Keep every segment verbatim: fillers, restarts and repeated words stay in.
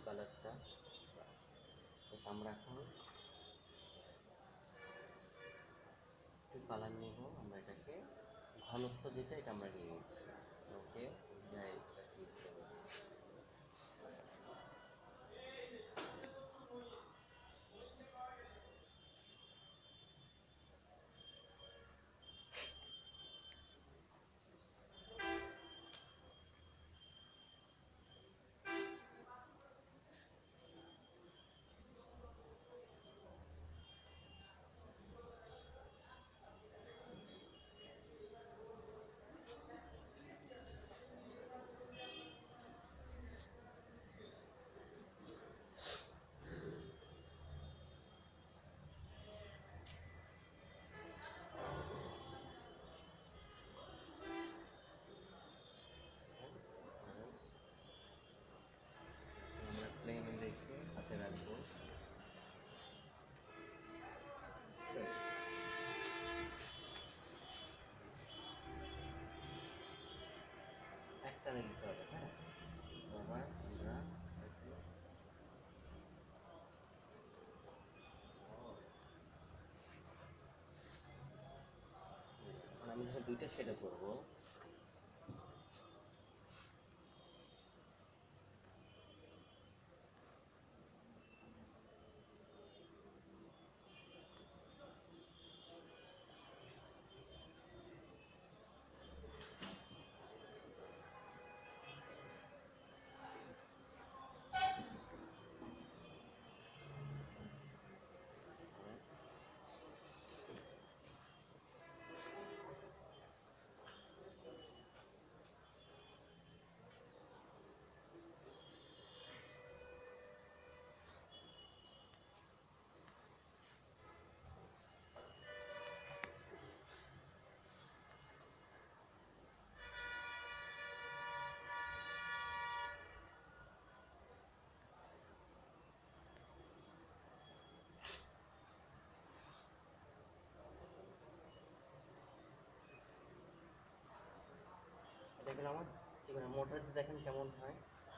কালারটা। আমরা এখন একটু কালার নেব, আমরা এটাকে ঘনত্ব যেটা এটা আমরা নিয়ে নিচ্ছি। ওকে, যাই আমরা প্লেন রেখে হাতে রাখবো। একটা নিতে হবে, হ্যাঁ। আবার আমরা আমি যখন দুইটা শেডে করবো, দেখুন আমার যেখানে মোটরটা দেখেন কেমন হয়।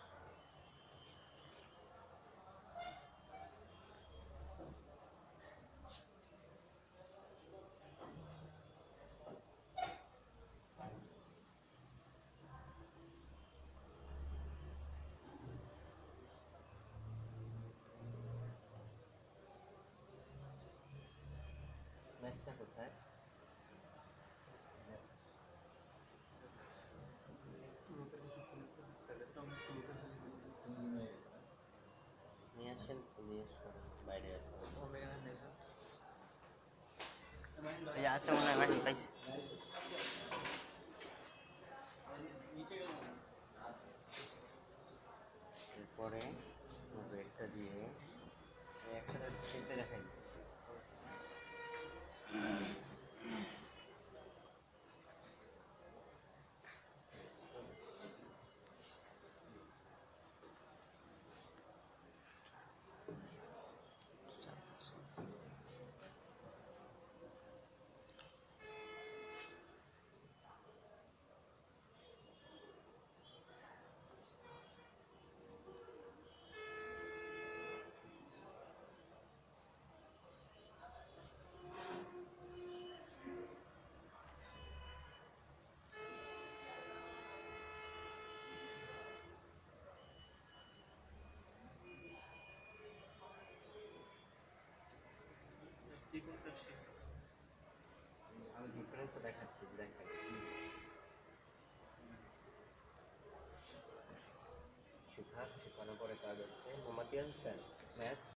ম্যাচটা কোথায়? ম্যাচ নিয়ে আসেন, নিয়ে আসেন, বাইরে আসেন। আছে মনে হয় পাইছি। এরপরে ব্রেডটা দিয়ে একসাথে শেপে দেখাই দিচ্ছি। আমি ডিফারেন্সও দেখাচ্ছি, দেখেন শুকা শুকানোর পরে কাজ আসছে। মোমবাতি আনছেন? ম্যাচ